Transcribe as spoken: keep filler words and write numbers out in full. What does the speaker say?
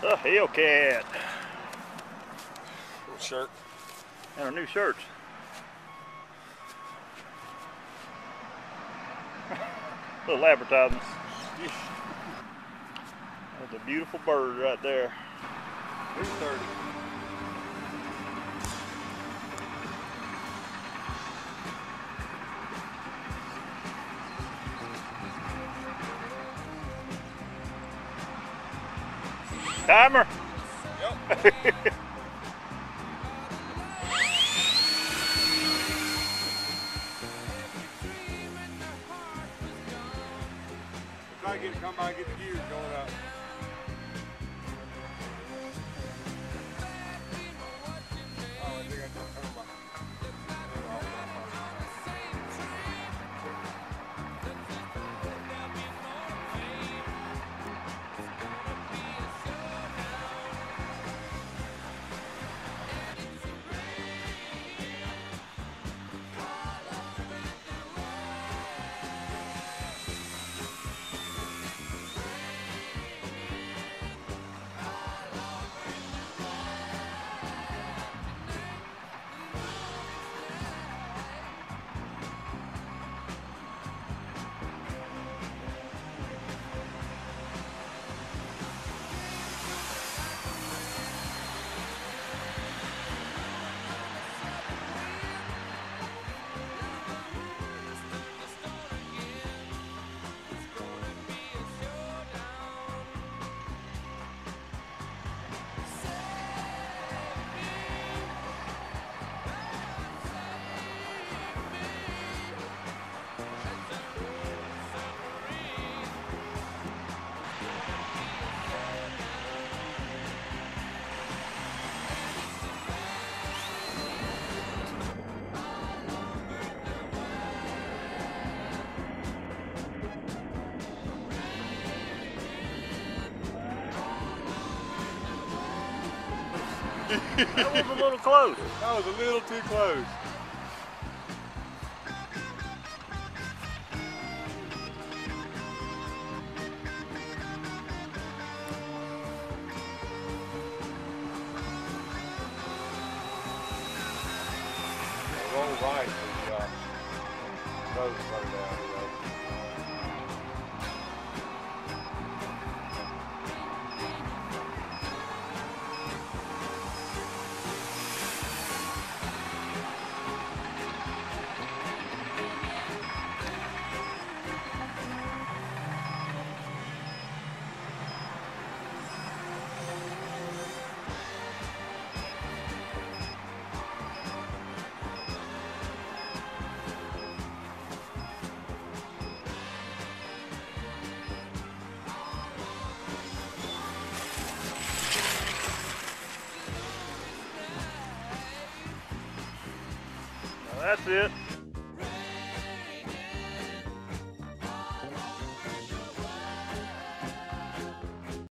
The Hellcat. Little shirt. And our new shirts. Little advertisements. That's a beautiful bird right there. three thirty. Timer? Yep. Try to get it, come by and get the gears going up. Oh, I think I just turned my... That was a little close. That was a little too close. Roll right, but uh, both started down. Well, that's it.